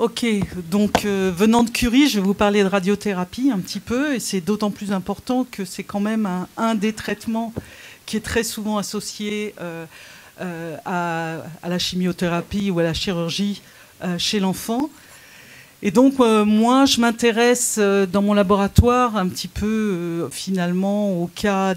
Ok, donc venant de Curie, je vais vous parler de radiothérapie un petit peu, et c'est d'autant plus important que c'est quand même un des traitements qui est très souvent associé à la chimiothérapie ou à la chirurgie chez l'enfant. Et donc moi, je m'intéresse dans mon laboratoire un petit peu finalement aux cas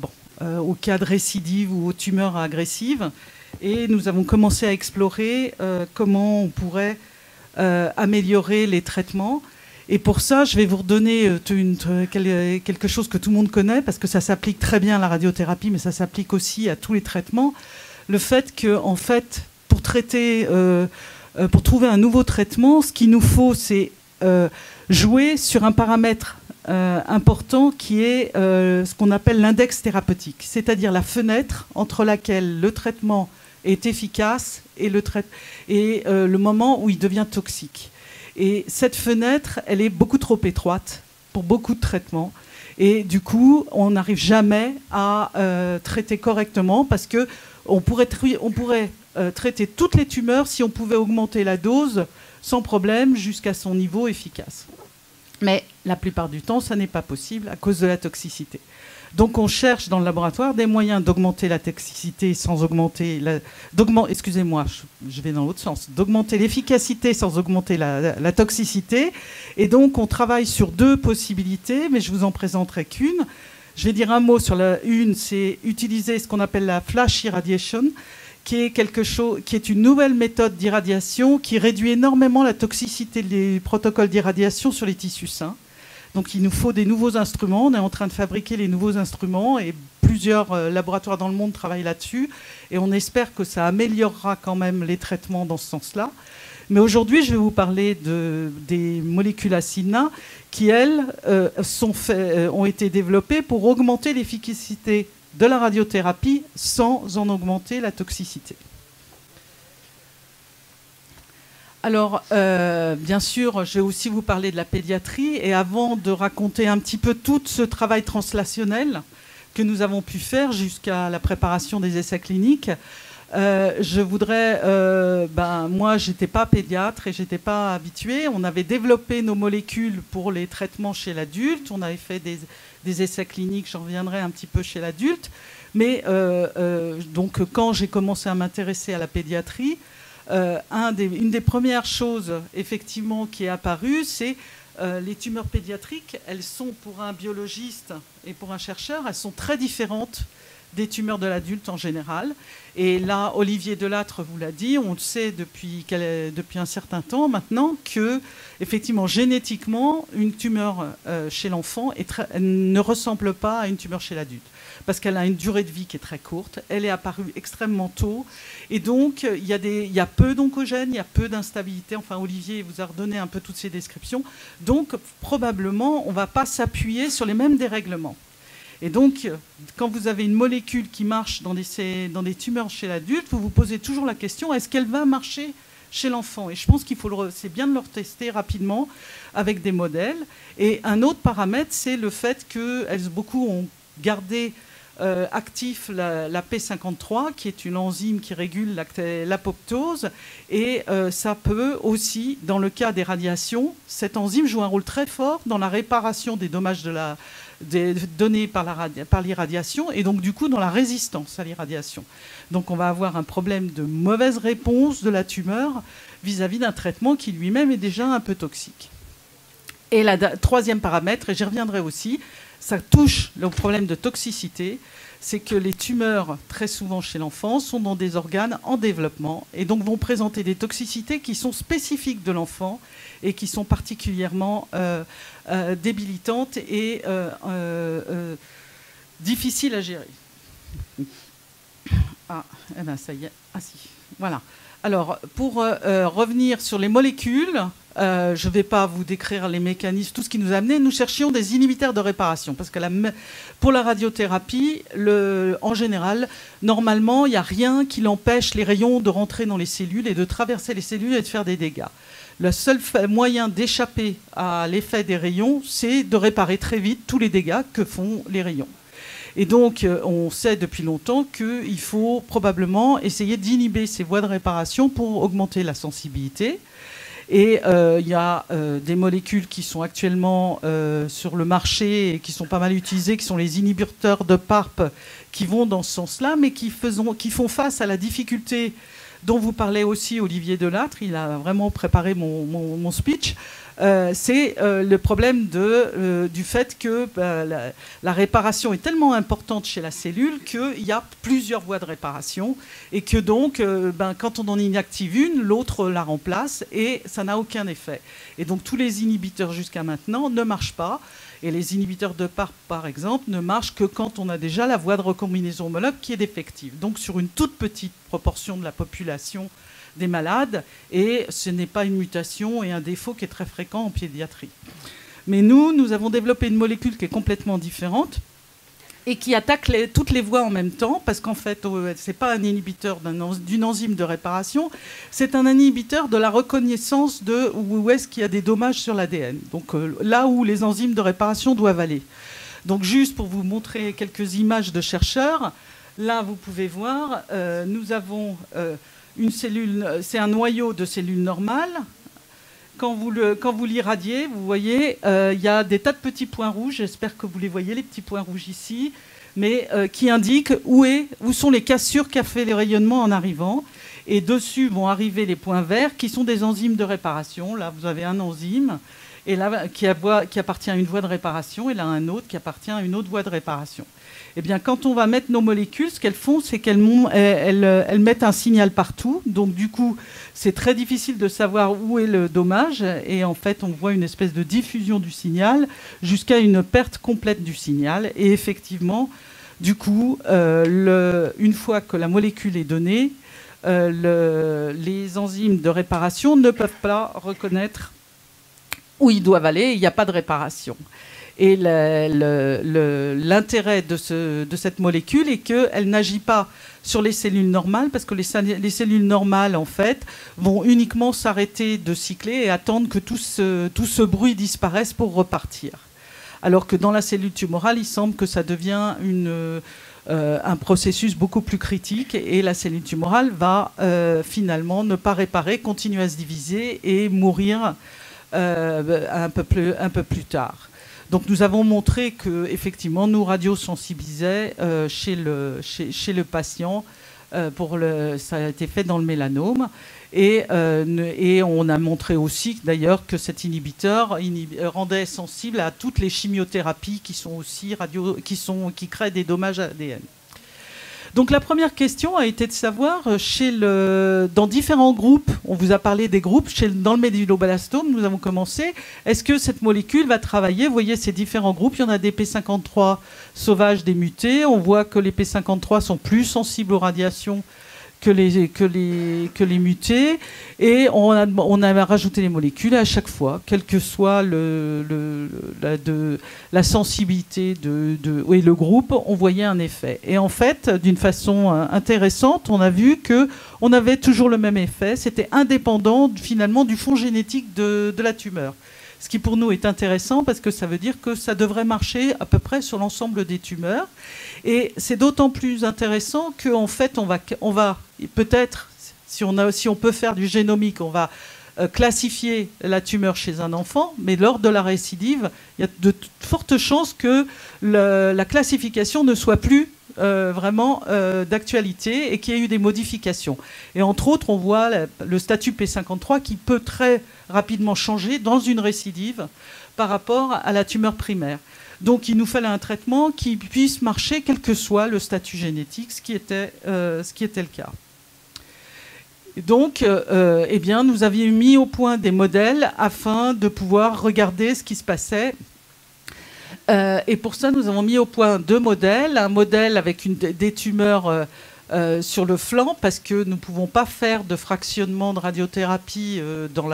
de récidive ou aux tumeurs agressives, et nous avons commencé à explorer comment on pourrait améliorer les traitements. Et pour ça, je vais vous redonner quelque chose que tout le monde connaît, parce que ça s'applique très bien à la radiothérapie, mais ça s'applique aussi à tous les traitements. Le fait que, en fait, pour trouver un nouveau traitement, ce qu'il nous faut, c'est jouer sur un paramètre important qui est ce qu'on appelle l'index thérapeutique, c'est-à-dire la fenêtre entre laquelle le traitement est efficace et le moment où il devient toxique. Et cette fenêtre, elle est beaucoup trop étroite pour beaucoup de traitements. Et du coup, on n'arrive jamais à traiter correctement, parce qu'on pourrait traiter toutes les tumeurs si on pouvait augmenter la dose sans problème jusqu'à son niveau efficace. Mais la plupart du temps, ça n'est pas possible à cause de la toxicité. Donc on cherche dans le laboratoire des moyens d'augmenter la toxicité sans augmenter excusez-moi, je vais dans l'autre sens, d'augmenter l'efficacité sans augmenter la toxicité. Et donc on travaille sur deux possibilités, mais je vous en présenterai qu'une. Je vais dire un mot sur une, c'est utiliser ce qu'on appelle la flash irradiation, qui est une nouvelle méthode d'irradiation qui réduit énormément la toxicité des protocoles d'irradiation sur les tissus sains. Donc il nous faut des nouveaux instruments. On est en train de fabriquer les nouveaux instruments et plusieurs laboratoires dans le monde travaillent là-dessus. Et on espère que ça améliorera quand même les traitements dans ce sens-là. Mais aujourd'hui, je vais vous parler des molécules acina qui, elles, ont été développées pour augmenter l'efficacité de la radiothérapie sans en augmenter la toxicité. Alors, bien sûr, je vais aussi vous parler de la pédiatrie. Et avant de raconter un petit peu tout ce travail translationnel que nous avons pu faire jusqu'à la préparation des essais cliniques, je voudrais... moi, je n'étais pas pédiatre et je n'étais pas habituée. On avait développé nos molécules pour les traitements chez l'adulte. On avait fait des essais cliniques, j'en reviendrai un petit peu chez l'adulte. Mais donc, quand j'ai commencé à m'intéresser à la pédiatrie, une des premières choses effectivement qui est apparue, c'est les tumeurs pédiatriques. Elles sont, pour un biologiste et pour un chercheur, elles sont très différentes des tumeurs de l'adulte en général. Et là, Olivier Delattre vous l'a dit, on le sait depuis un certain temps maintenant que, effectivement, génétiquement, une tumeur chez l'enfant ne ressemble pas à une tumeur chez l'adulte, parce qu'elle a une durée de vie qui est très courte, elle est apparue extrêmement tôt, et donc il y a peu d'oncogènes, il y a peu d'instabilité. Enfin, Olivier vous a redonné un peu toutes ces descriptions. Donc, probablement, on ne va pas s'appuyer sur les mêmes dérèglements. Et donc, quand vous avez une molécule qui marche dans des tumeurs chez l'adulte, vous vous posez toujours la question, est-ce qu'elle va marcher chez l'enfant? Et je pense c'est bien de le tester rapidement avec des modèles. Et un autre paramètre, c'est le fait que beaucoup ont gardé actif la P53, qui est une enzyme qui régule l'apoptose. Et ça peut aussi, dans le cas des radiations, cette enzyme joue un rôle très fort dans la réparation des dommages donnés par l'irradiation, et donc du coup dans la résistance à l'irradiation. Donc on va avoir un problème de mauvaise réponse de la tumeur vis-à-vis d'un traitement qui lui-même est déjà un peu toxique. Et troisième paramètre, et j'y reviendrai aussi, ça touche le problème de toxicité, c'est que les tumeurs, très souvent chez l'enfant, sont dans des organes en développement et donc vont présenter des toxicités qui sont spécifiques de l'enfant et qui sont particulièrement débilitantes et difficiles à gérer. Ah, eh ben ça y est. Ah si, voilà. Alors, pour revenir sur les molécules, je ne vais pas vous décrire les mécanismes, tout ce qui nous a amené. Nous cherchions des inhibiteurs de réparation, parce que pour la radiothérapie, en général, normalement, il n'y a rien qui l'empêche les rayons de rentrer dans les cellules et de traverser les cellules et de faire des dégâts. Le seul moyen d'échapper à l'effet des rayons, c'est de réparer très vite tous les dégâts que font les rayons. Et donc, on sait depuis longtemps qu'il faut probablement essayer d'inhiber ces voies de réparation pour augmenter la sensibilité. Et il y a des molécules qui sont actuellement sur le marché et qui sont pas mal utilisées, qui sont les inhibiteurs de PARP, qui vont dans ce sens-là, mais qui font face à la difficulté dont vous parlez aussi Olivier Delattre. Il a vraiment préparé mon speech. C'est le problème du fait que la réparation est tellement importante chez la cellule qu'il y a plusieurs voies de réparation et que donc, quand on en inactive une, l'autre la remplace et ça n'a aucun effet. Et donc tous les inhibiteurs jusqu'à maintenant ne marchent pas. Et les inhibiteurs de PARP, par exemple, ne marchent que quand on a déjà la voie de recombinaison homologue qui est défective. Donc sur une toute petite proportion de la population des malades, et ce n'est pas une mutation et un défaut qui est très fréquent en pédiatrie. Mais nous avons développé une molécule qui est complètement différente et qui attaque toutes les voies en même temps, parce qu'en fait, ce n'est pas un inhibiteur d'une enzyme de réparation, c'est un inhibiteur de la reconnaissance de où est-ce qu'il y a des dommages sur l'ADN, donc là où les enzymes de réparation doivent aller. Donc juste pour vous montrer quelques images de chercheurs, là vous pouvez voir, nous avons une cellule, c'est un noyau de cellules normales. Quand vous l'irradiez, vous voyez, il y a des tas de petits points rouges. J'espère que vous les voyez, les petits points rouges ici, mais qui indiquent où sont les cassures qu'a fait les rayonnements en arrivant. Et dessus vont arriver les points verts, qui sont des enzymes de réparation. Là, vous avez un enzyme et là, qui appartient à une voie de réparation, et là, un autre qui appartient à une autre voie de réparation. Eh bien, quand on va mettre nos molécules, ce qu'elles font, c'est qu'elles mettent un signal partout. Donc, du coup, c'est très difficile de savoir où est le dommage. Et en fait, on voit une espèce de diffusion du signal jusqu'à une perte complète du signal. Et effectivement, du coup, une fois que la molécule est donnée, les enzymes de réparation ne peuvent pas reconnaître où ils doivent aller. Il n'y a pas de réparation. Et l'intérêt de cette molécule est qu'elle n'agit pas sur les cellules normales, parce que les cellules normales, en fait, vont uniquement s'arrêter de cycler et attendre que tout ce bruit disparaisse pour repartir. Alors que dans la cellule tumorale, il semble que ça devient un processus beaucoup plus critique, et la cellule tumorale va finalement ne pas réparer, continuer à se diviser et mourir un peu plus tard. Donc nous avons montré que effectivement nous radiosensibilisait chez le patient. Ça a été fait dans le mélanome, et on a montré aussi d'ailleurs que cet inhibiteur rendait sensible à toutes les chimiothérapies qui sont aussi qui créent des dommages à l'ADN. Donc la première question a été de savoir, dans différents groupes, on vous a parlé des groupes, dans le méduloblastome, nous avons commencé, est-ce que cette molécule va travailler? Vous voyez ces différents groupes, il y en a des P53 sauvages, des mutés, on voit que les P53 sont plus sensibles aux radiations que les mutés, et on a rajouté les molécules à chaque fois, quelle que soit la sensibilité et le groupe, on voyait un effet. Et en fait, d'une façon intéressante, on a vu qu'on avait toujours le même effet, c'était indépendant finalement du fond génétique de la tumeur. Ce qui pour nous est intéressant, parce que ça veut dire que ça devrait marcher à peu près sur l'ensemble des tumeurs. Et c'est d'autant plus intéressant qu'en fait, on va peut-être, si on peut faire du génomique, on va classifier la tumeur chez un enfant, mais lors de la récidive, il y a de fortes chances que la classification ne soit plus vraiment d'actualité et qu'il y ait eu des modifications. Et entre autres, on voit le statut P53 qui peut très rapidement changer dans une récidive par rapport à la tumeur primaire. Donc il nous fallait un traitement qui puisse marcher quel que soit le statut génétique, ce qui était le cas. Et donc, eh bien, nous avions mis au point des modèles afin de pouvoir regarder ce qui se passait. Et pour ça, nous avons mis au point deux modèles. Un modèle avec des tumeurs sur le flanc, parce que nous ne pouvons pas faire de fractionnement de radiothérapie dans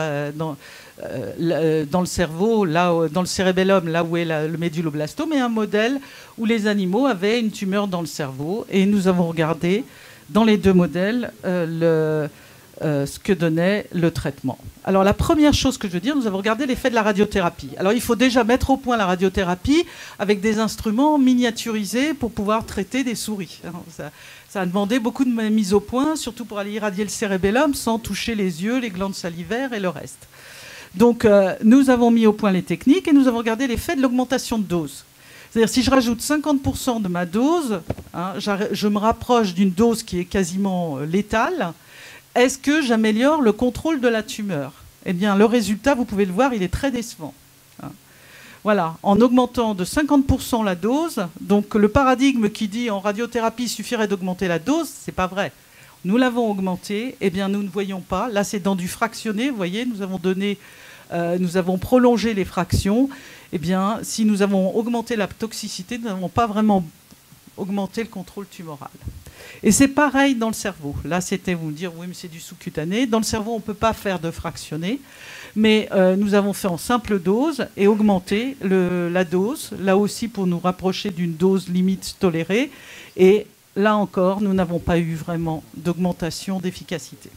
le cerveau, dans le cérébellum, là où est le méduloblastome, et un modèle où les animaux avaient une tumeur dans le cerveau. Et nous avons regardé dans les deux modèles ce que donnait le traitement. Alors la première chose que je veux dire, nous avons regardé l'effet de la radiothérapie. Alors il faut déjà mettre au point la radiothérapie avec des instruments miniaturisés pour pouvoir traiter des souris. Ça a demandé beaucoup de mise au point, surtout pour aller irradier le cérébellum sans toucher les yeux, les glandes salivaires et le reste. Donc nous avons mis au point les techniques et nous avons regardé l'effet de l'augmentation de dose. C'est-à-dire si je rajoute 50% de ma dose, je me rapproche d'une dose qui est quasiment létale. Est-ce que j'améliore le contrôle de la tumeur? Eh bien, le résultat, vous pouvez le voir, il est très décevant. Voilà, en augmentant de 50% la dose, donc le paradigme qui dit en radiothérapie, il suffirait d'augmenter la dose, c'est pas vrai. Nous l'avons augmenté, eh bien, nous ne voyons pas. Là, c'est dans du fractionné, vous voyez, nous avons prolongé les fractions. Eh bien, si nous avons augmenté la toxicité, nous n'avons pas vraiment augmenté le contrôle tumoral. Et c'est pareil dans le cerveau. Là, c'était vous me dire, oui, mais c'est du sous-cutané. Dans le cerveau, on ne peut pas faire de fractionné. Mais nous avons fait en simple dose et augmenté la dose, là aussi pour nous rapprocher d'une dose limite tolérée. Et là encore, nous n'avons pas eu vraiment d'augmentation d'efficacité.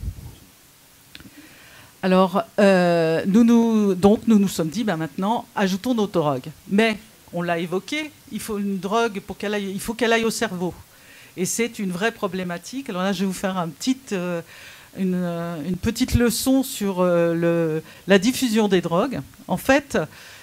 Alors, nous nous sommes dit, maintenant, ajoutons nos drogues. Mais, on l'a évoqué, il faut une drogue il faut qu'elle aille au cerveau. Et c'est une vraie problématique. Alors là, je vais vous faire une petite leçon sur la diffusion des drogues. En fait,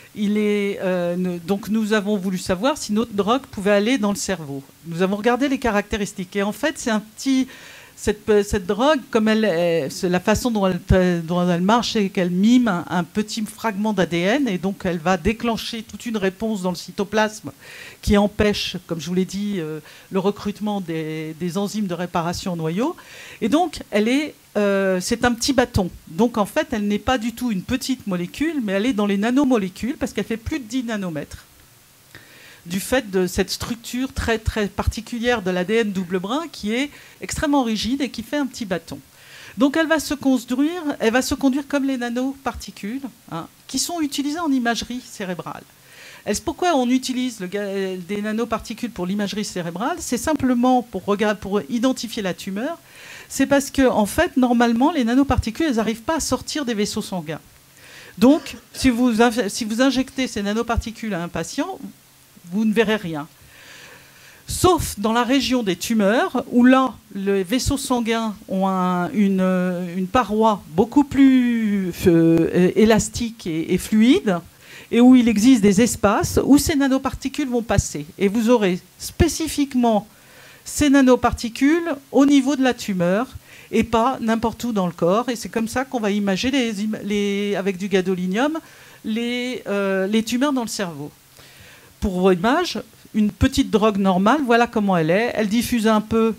donc nous avons voulu savoir si notre drogue pouvait aller dans le cerveau. Nous avons regardé les caractéristiques. Et en fait, cette drogue, comme la façon dont elle marche, c'est qu'elle mime un petit fragment d'ADN et donc elle va déclencher toute une réponse dans le cytoplasme qui empêche, comme je vous l'ai dit, le recrutement des enzymes de réparation au noyau. Et donc, c'est un petit bâton. Donc, en fait, elle n'est pas du tout une petite molécule, mais elle est dans les nanomolécules parce qu'elle fait plus de 10 nanomètres. Du fait de cette structure très, très particulière de l'ADN double brin qui est extrêmement rigide et qui fait un petit bâton. Donc elle va se conduire comme les nanoparticules qui sont utilisées en imagerie cérébrale. Pourquoi on utilise des nanoparticules pour l'imagerie cérébrale? C'est simplement pour identifier la tumeur. C'est parce que, en fait, normalement, les nanoparticules, elles n'arrivent pas à sortir des vaisseaux sanguins. Donc, si vous injectez ces nanoparticules à un patient, vous ne verrez rien. Sauf dans la région des tumeurs, où là, les vaisseaux sanguins ont une paroi beaucoup plus élastique et fluide, et où il existe des espaces où ces nanoparticules vont passer. Et vous aurez spécifiquement ces nanoparticules au niveau de la tumeur, et pas n'importe où dans le corps. Et c'est comme ça qu'on va imager avec du gadolinium les tumeurs dans le cerveau. Pour vos images, une petite drogue normale, voilà comment elle est. Elle diffuse un peu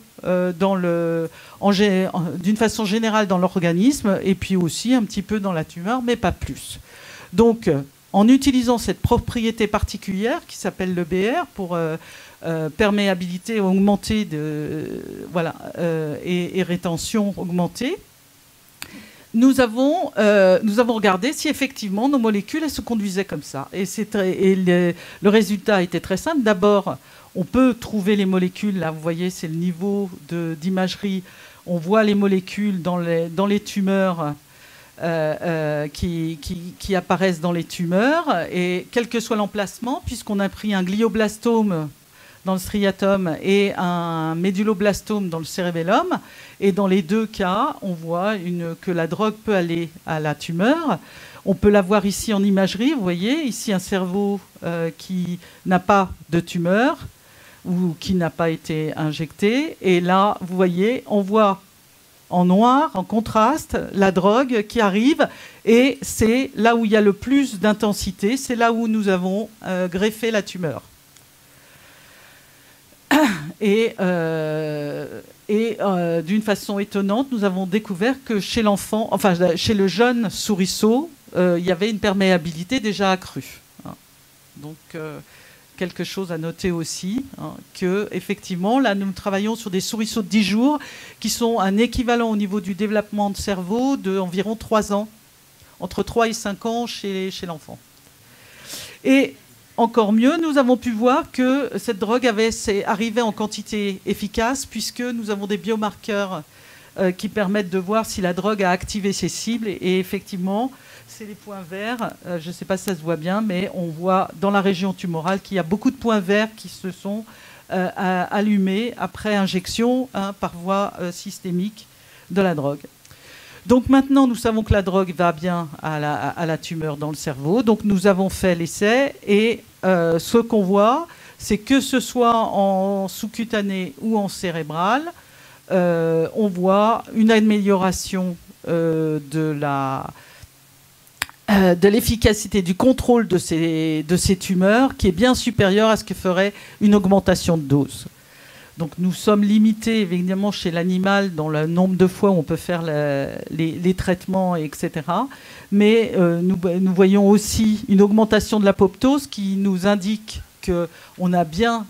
d'une façon générale dans l'organisme et puis aussi un petit peu dans la tumeur, mais pas plus. Donc, en utilisant cette propriété particulière qui s'appelle le BR pour perméabilité augmentée et rétention augmentée, nous avons regardé si effectivement nos molécules elles se conduisaient comme ça. Et le résultat était très simple. D'abord, on peut trouver les molécules. Là, vous voyez, c'est le niveau d'imagerie. On voit les molécules dans les tumeurs qui apparaissent dans les tumeurs. Et quel que soit l'emplacement, puisqu'on a pris un glioblastome dans le striatum et un médulloblastome dans le cérébellum. Et dans les deux cas, on voit que la drogue peut aller à la tumeur. On peut la voir ici en imagerie. Vous voyez, ici un cerveau qui n'a pas de tumeur ou qui n'a pas été injecté. Et là, vous voyez, on voit en noir, en contraste, la drogue qui arrive. Et c'est là où il y a le plus d'intensité. C'est là où nous avons greffé la tumeur. Et d'une façon étonnante, nous avons découvert que chez l'enfant, enfin chez le jeune souriceau, il y avait une perméabilité déjà accrue. Donc quelque chose à noter aussi, que effectivement, là nous travaillons sur des souriceaux de 10 jours qui sont un équivalent au niveau du développement de cerveau d'environ 3 ans, entre 3 et 5 ans chez l'enfant. Et encore mieux, nous avons pu voir que cette drogue arrivait en quantité efficace puisque nous avons des biomarqueurs qui permettent de voir si la drogue a activé ses cibles. Et effectivement, c'est les points verts. Je ne sais pas si ça se voit bien, mais on voit dans la région tumorale qu'il y a beaucoup de points verts qui se sont allumés après injection par voie systémique de la drogue. Donc maintenant, nous savons que la drogue va bien à la tumeur dans le cerveau. Donc nous avons fait l'essai et ce qu'on voit, c'est que ce soit en sous-cutané ou en cérébral, on voit une amélioration de l'efficacité du contrôle de ces tumeurs qui est bien supérieure à ce que ferait une augmentation de dose. Donc nous sommes limités évidemment chez l'animal dans le nombre de fois où on peut faire les traitements, etc. Mais nous voyons aussi une augmentation de l'apoptose qui nous indique qu'on a bien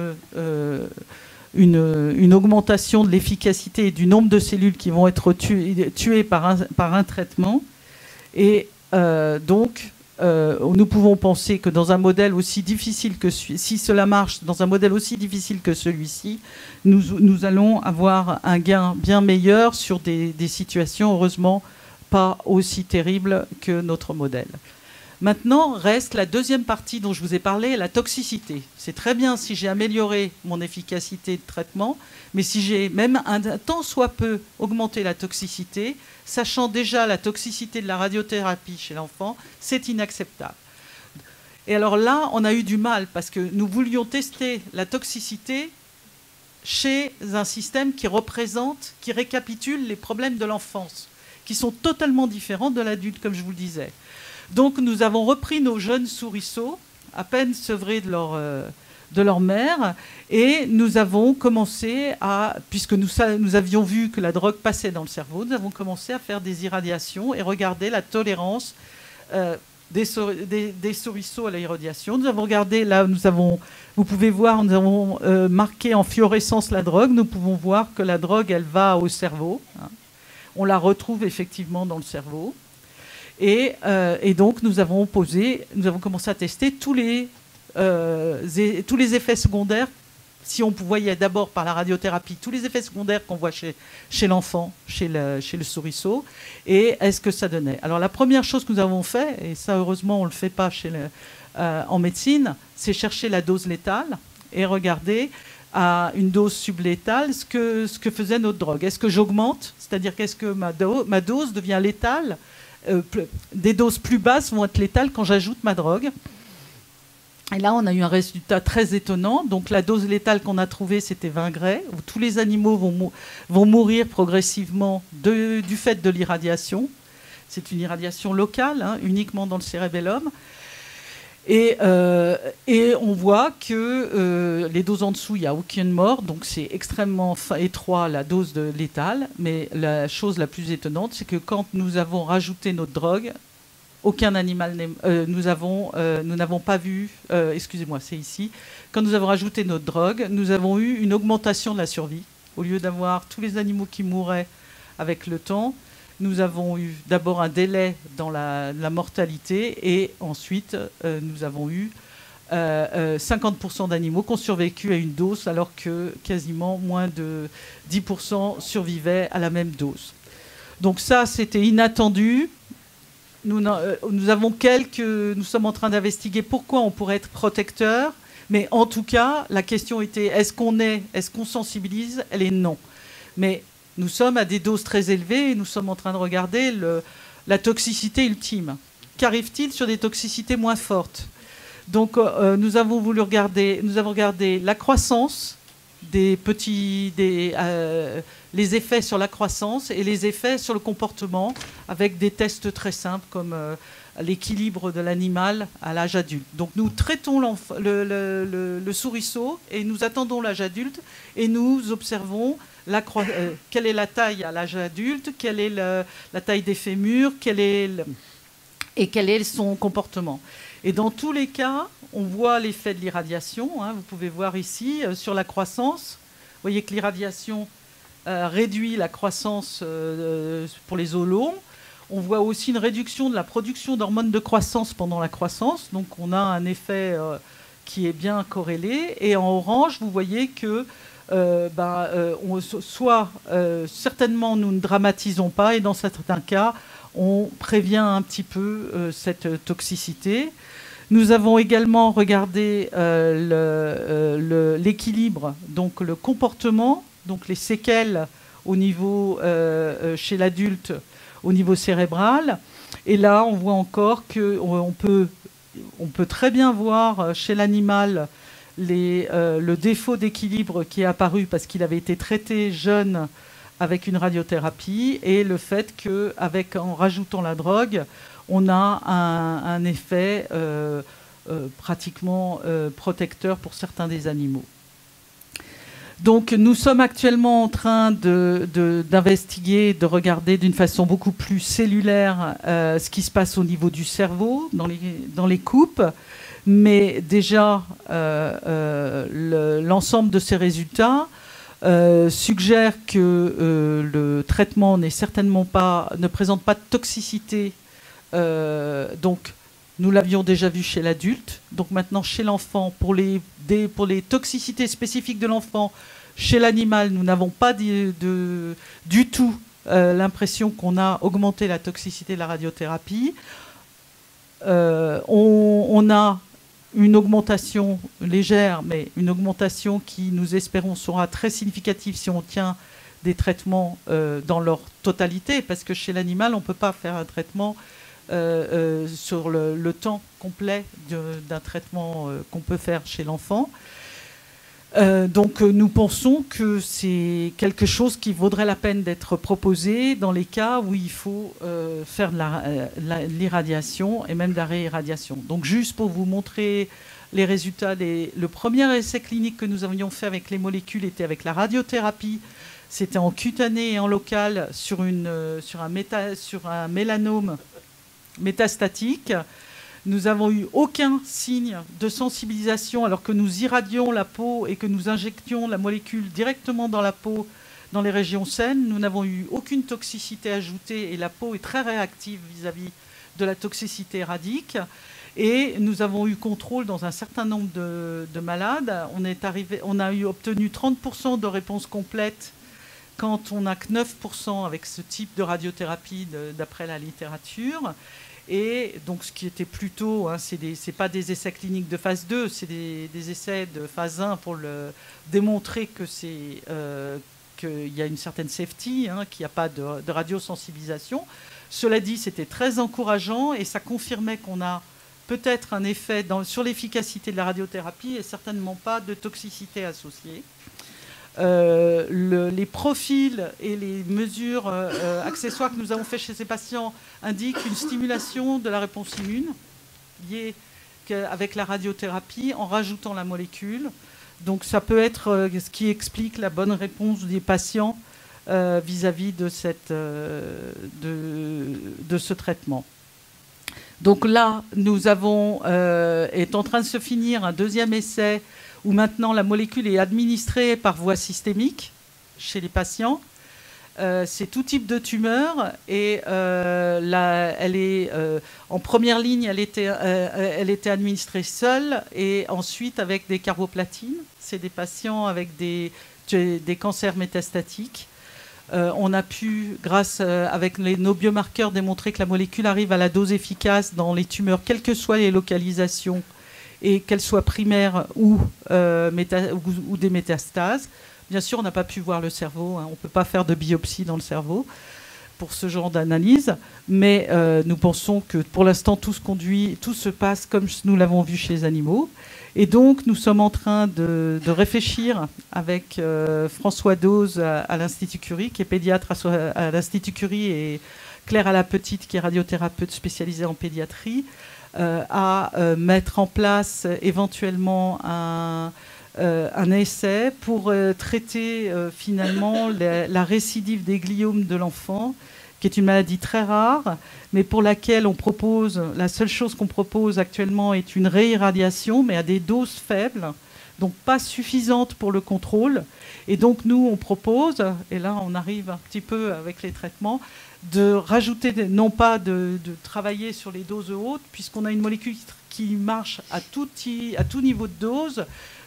une augmentation de l'efficacité et du nombre de cellules qui vont être tuées par un traitement. Et donc, nous pouvons penser que dans un modèle aussi difficile que si cela marche, dans un modèle aussi difficile que celui-ci, nous allons avoir un gain bien meilleur sur des situations, heureusement, pas aussi terribles que notre modèle. Maintenant, reste la deuxième partie dont je vous ai parlé, la toxicité. C'est très bien si j'ai amélioré mon efficacité de traitement, mais si j'ai même un tant soit peu augmenté la toxicité, sachant déjà la toxicité de la radiothérapie chez l'enfant, c'est inacceptable. Et alors là, on a eu du mal parce que nous voulions tester la toxicité chez un système qui récapitule les problèmes de l'enfance, qui sont totalement différents de l'adulte, comme je vous le disais. Donc nous avons repris nos jeunes souriceaux, à peine sevrés de leur mère, et nous avons commencé puisque nous avions vu que la drogue passait dans le cerveau, nous avons commencé à faire des irradiations et regarder la tolérance des souriceaux à l'irradiation. Nous avons regardé, là vous pouvez voir, nous avons marqué en fluorescence la drogue, nous pouvons voir que la drogue, elle va au cerveau. Hein. On la retrouve effectivement dans le cerveau. Et donc, nous avons commencé à tester tous les effets secondaires. Si on voyait d'abord par la radiothérapie tous les effets secondaires qu'on voit chez l'enfant, chez le souriceau, et est-ce que ça donnait. Alors, la première chose que nous avons fait, et ça, heureusement, on ne le fait pas en médecine, c'est chercher la dose létale et regarder à une dose sublétale ce que faisait notre drogue. Est-ce que j'augmente? C'est-à-dire qu'est-ce que ma dose devient létale? Des doses plus basses vont être létales quand j'ajoute ma drogue. Et là, on a eu un résultat très étonnant. Donc, la dose létale qu'on a trouvée, c'était 20 gray, où tous les animaux vont mourir progressivement du fait de l'irradiation. C'est une irradiation locale, hein, uniquement dans le cérébellum. Et on voit que les doses en dessous, il n'y a aucune mort, donc c'est extrêmement étroit la dose létale. Mais la chose la plus étonnante, c'est que quand nous avons rajouté notre drogue, aucun animal nous n'avons pas vu, excusez-moi, c'est ici, quand nous avons rajouté notre drogue, nous avons eu une augmentation de la survie. Au lieu d'avoir tous les animaux qui mouraient avec le temps, nous avons eu d'abord un délai dans la mortalité et ensuite nous avons eu 50% d'animaux qui ont survécu à une dose alors que quasiment moins de 10% survivaient à la même dose. Donc ça, c'était inattendu. Nous sommes en train d'investiguer pourquoi on pourrait être protecteur, mais en tout cas, la question était est-ce qu'on sensibilise? Elle est non. Mais nous sommes à des doses très élevées et nous sommes en train de regarder la toxicité ultime. Qu'arrive-t-il sur des toxicités moins fortes? Donc, nous avons regardé la croissance les effets sur la croissance et les effets sur le comportement avec des tests très simples comme l'équilibre de l'animal à l'âge adulte. Donc nous traitons le souriceau et nous attendons l'âge adulte et nous observons quelle est la taille à l'âge adulte, quelle est la taille des fémurs, quel est son comportement. Et dans tous les cas, on voit l'effet de l'irradiation. Hein, vous pouvez voir ici sur la croissance. Vous voyez que l'irradiation réduit la croissance pour les os longs. On voit aussi une réduction de la production d'hormones de croissance pendant la croissance. Donc on a un effet qui est bien corrélé. Et en orange, vous voyez que soit certainement nous ne dramatisons pas, et dans certains cas, on prévient un petit peu cette toxicité. Nous avons également regardé l'équilibre, donc le comportement, donc les séquelles au niveau chez l'adulte, au niveau cérébral. Et là, on voit encore qu'on peut très bien voir chez l'animal le défaut d'équilibre qui est apparu parce qu'il avait été traité jeune avec une radiothérapie, et le fait qu'en rajoutant la drogue, on a un effet pratiquement protecteur pour certains des animaux. Donc nous sommes actuellement en train d'investiguer, de regarder d'une façon beaucoup plus cellulaire ce qui se passe au niveau du cerveau, dans les coupes. Mais déjà, l'ensemble de ces résultats suggère que le traitement ne présente pas de toxicité. Donc, nous l'avions déjà vu chez l'adulte. Donc maintenant, chez l'enfant, pour les toxicités spécifiques de l'enfant, chez l'animal, nous n'avons pas du tout l'impression qu'on a augmenté la toxicité de la radiothérapie. On a une augmentation légère, mais une augmentation qui, nous espérons, sera très significative si on tient des traitements dans leur totalité, parce que chez l'animal, on ne peut pas faire un traitement sur le temps complet d'un traitement qu'on peut faire chez l'enfant. Donc nous pensons que c'est quelque chose qui vaudrait la peine d'être proposé dans les cas où il faut faire de l'irradiation et même de la réirradiation. Donc juste pour vous montrer les résultats, le premier essai clinique que nous avions fait avec les molécules était avec la radiothérapie. C'était en cutané et en local sur un mélanome métastatique. Nous n'avons eu aucun signe de sensibilisation alors que nous irradions la peau et que nous injections la molécule directement dans la peau, dans les régions saines. Nous n'avons eu aucune toxicité ajoutée et la peau est très réactive vis-à-vis de la toxicité radique. Et nous avons eu contrôle dans un certain nombre de malades. On a obtenu 30% de réponse complète quand on n'a que 9% avec ce type de radiothérapie d'après la littérature. Et donc, ce qui était plutôt, c'est pas des essais cliniques de phase 2, c'est des essais de phase 1 pour démontrer qu'il y a une certaine safety, qu'il n'y a pas de radiosensibilisation. Cela dit, c'était très encourageant et ça confirmait qu'on a peut-être un effet sur l'efficacité de la radiothérapie et certainement pas de toxicité associée. Les profils et les mesures accessoires que nous avons fait chez ces patients indiquent une stimulation de la réponse immune liée avec la radiothérapie en rajoutant la molécule. Donc ça peut être ce qui explique la bonne réponse des patients vis-à-vis de ce traitement. Donc là, nous est en train de se finir un deuxième essai où maintenant la molécule est administrée par voie systémique chez les patients. C'est tout type de tumeur et en première ligne, elle était administrée seule et ensuite avec des carboplatines. C'est des patients avec des cancers métastatiques. On a pu, avec nos biomarqueurs, démontrer que la molécule arrive à la dose efficace dans les tumeurs, quelles que soient les localisations, et qu'elles soient primaires ou des métastases. Bien sûr, on n'a pas pu voir le cerveau. On ne peut pas faire de biopsie dans le cerveau pour ce genre d'analyse. Mais nous pensons que pour l'instant, tout se passe comme nous l'avons vu chez les animaux. Et donc, nous sommes en train de réfléchir avec François Dose à l'Institut Curie, qui est pédiatre à l'Institut Curie, et Claire Alapetite, qui est radiothérapeute spécialisée en pédiatrie, à mettre en place éventuellement un essai pour traiter finalement la récidive des gliomes de l'enfant, qui est une maladie très rare, mais pour laquelle la seule chose qu'on propose actuellement est une réirradiation, mais à des doses faibles, donc pas suffisantes pour le contrôle. Et donc nous, on propose, et là on arrive un petit peu avec les traitements, de rajouter, non pas de travailler sur les doses hautes, puisqu'on a une molécule qui marche à tout niveau de dose,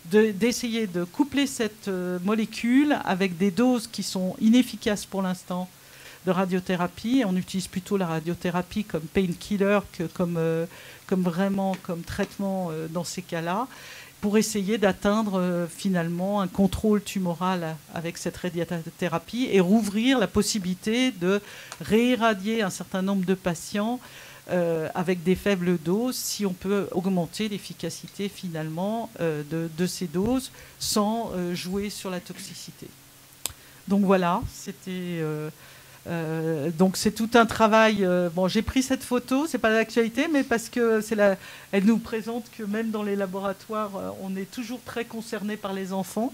d'essayer de coupler cette molécule avec des doses qui sont inefficaces pour l'instant de radiothérapie. On utilise plutôt la radiothérapie comme painkiller que comme traitement dans ces cas-là, pour essayer d'atteindre finalement un contrôle tumoral avec cette radiothérapie et rouvrir la possibilité de réirradier un certain nombre de patients avec des faibles doses, si on peut augmenter l'efficacité finalement de ces doses sans jouer sur la toxicité. Donc voilà, c'était... donc c'est tout un travail. Bon, j'ai pris cette photo, c'est pas d'actualité, mais parce que elle nous présente que même dans les laboratoires, on est toujours très concerné par les enfants.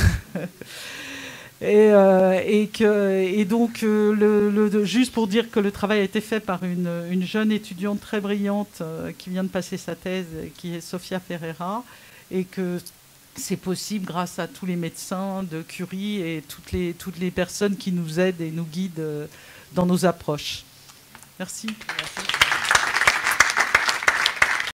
Et donc, juste pour dire que le travail a été fait par une jeune étudiante très brillante qui vient de passer sa thèse, qui est Sofia Ferreira, et que c'est possible grâce à tous les médecins de Curie et toutes les personnes qui nous aident et nous guident dans nos approches. Merci. Merci.